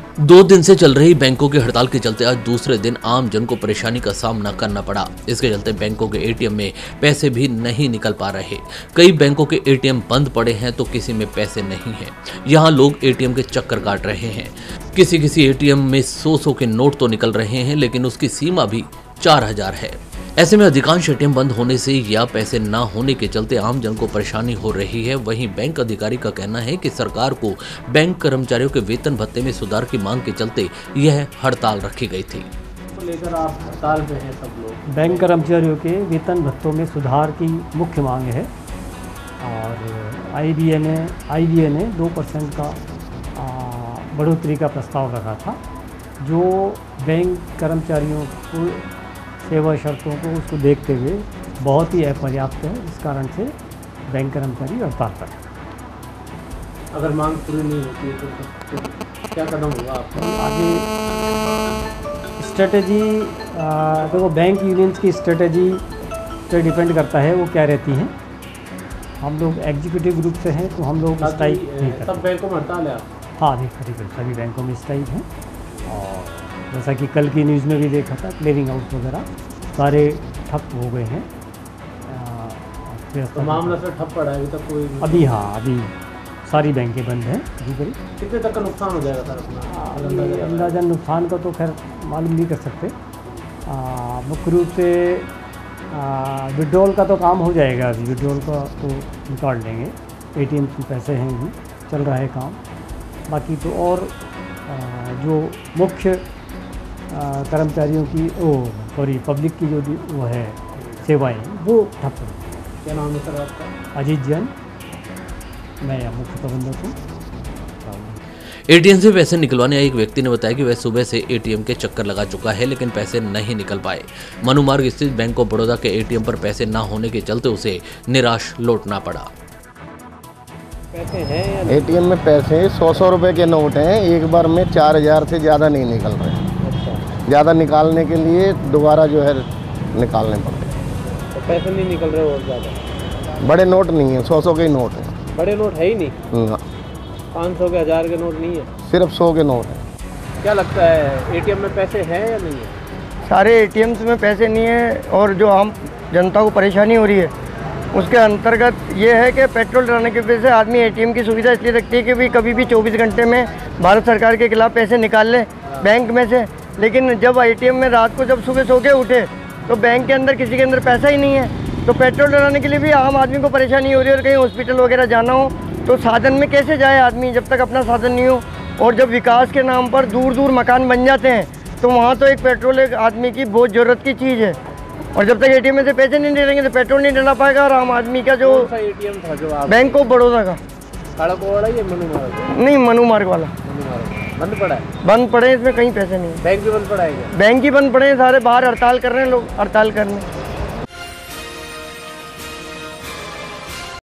2 दिन से चल रही बैंकों की हड़ताल के चलते आज दूसरे दिन आम जन को परेशानी का सामना करना पड़ा। इसके चलते बैंकों के एटीएम में पैसे भी नहीं निकल पा रहे। कई बैंकों के एटीएम बंद पड़े हैं तो किसी में पैसे नहीं हैं। यहाँ लोग एटीएम के चक्कर काट रहे हैं। किसी एटीएम में 100 के नोट तो निकल रहे हैं, लेकिन उसकी सीमा भी 4000 है। ऐसे में अधिकांश एटीएम बंद होने से या पैसे न होने के चलते आम जन को परेशानी हो रही है। वहीं बैंक अधिकारी का कहना है कि सरकार को बैंक कर्मचारियों के वेतन भत्ते में सुधार की मांग के चलते यह हड़ताल रखी गई थी। तो लेकर आप हड़ताल पे हैं सब लोग। बैंक कर्मचारियों के वेतन भत्तों में सुधार की मुख्य मांग है और आईबीए ने 2% का बढ़ोतरी का प्रस्ताव रखा था, जो बैंक कर्मचारियों को सेवा शर्तों को उसको देखते हुए बहुत ही अपर्याप्त है। इस कारण से बैंक कर्मचारी हड़ताल पर। अगर मांग पूरी नहीं होती है तो क्या कदम होगा आपका आगे? स्ट्रेटेजी तो वो बैंक यूनियंस की स्ट्रेटेजी पे डिपेंड करता है, वो क्या रहती हैं। हम लोग एग्जीक्यूटिव ग्रुप से हैं तो हम लोग स्ट्राइक नहीं करते। सब बैंकों में हड़ताल है? हाँ, देखा सभी बैंकों में स्ट्राइक हैं। और जैसा कि कल की न्यूज़ में भी देखा था, क्लियरिंग हाउस वगैरह सारे ठप हो गए हैं। तो मामला सर ठप पड़ा है अभी तक कोई? अभी सारी बैंकें बंद हैं। कितने तक का नुकसान हो जाएगा सर अपना? अंदाजा नुकसान का तो खैर मालूम नहीं कर सकते। मुख्य रूप से विड्रॉल का तो काम हो जाएगा। अभी विड्रॉल का तो निकाल लेंगे, एटीएम में पैसे हैं, भी चल रहा है काम। बाकी तो और जो मुख्य कर्मचारियों की पब्लिक की जो वो है सेवाएं, वो ठप है। क्या नाम है सर आपका? अजीत जैन, मैं मुख्य प्रबंधक हूँ। एटीएम से पैसे निकलवाने आए एक व्यक्ति ने बताया कि वह सुबह से एटीएम के चक्कर लगा चुका है, लेकिन पैसे नहीं निकल पाए। मनु मार्ग स्थित बैंक ऑफ बड़ौदा के एटीएम पर पैसे न होने के चलते उसे निराश लौटना पड़ा। पैसे हैं? एटीएम में पैसे 100 रुपए के नोट हैं, एक बार में 4000 से ज़्यादा नहीं निकल रहे। ज़्यादा निकालने के लिए दोबारा जो है निकालने पड़ते हैं। तो पैसे नहीं निकल रहे और ज़्यादा? बड़े नोट नहीं है, 100 के ही नोट हैं। बड़े नोट है ही नहीं? ना। 500 के 1000 के नोट नहीं है, सिर्फ 100 के नोट हैं। क्या लगता है एटीएम में पैसे हैं या नहीं है? सारे एटीएम्स में पैसे नहीं है और जो आम जनता को परेशानी हो रही है उसके अंतर्गत ये है कि पेट्रोल डलाने की वजह से आदमी एटीएम की सुविधा इसलिए रखती है कि भी कभी भी 24 घंटे में भारत सरकार के खिलाफ पैसे निकाल ले बैंक में से। लेकिन जब एटीएम में रात को जब सुबह सो के उठे तो बैंक के अंदर किसी के अंदर पैसा ही नहीं है, तो पेट्रोल डलाने के लिए भी आम आदमी को परेशानी हो रही है। और कहीं हॉस्पिटल वगैरह जाना हो तो साधन में कैसे जाए आदमी जब तक अपना साधन नहीं हो। और जब विकास के नाम पर दूर दूर मकान बन जाते हैं तो वहाँ तो एक पेट्रोल एक आदमी की बहुत ज़रूरत की चीज़ है। और जब तक एटीएम में से पैसे नहीं डलेंगे तो पेट्रोल नहीं डला पाएगा। और आम आदमी का जो एटीएम था जो आप बैंक ऑफ बड़ौदा का नहीं, मनु मार्ग वाला बंद पड़ा है? बंद पड़े, इसमें कहीं पैसे नहीं है। बैंक भी बंद पड़ा है? बैंक ही बंद पड़े हैं, सारे बाहर हड़ताल कर रहे हैं लोग, हड़ताल करने।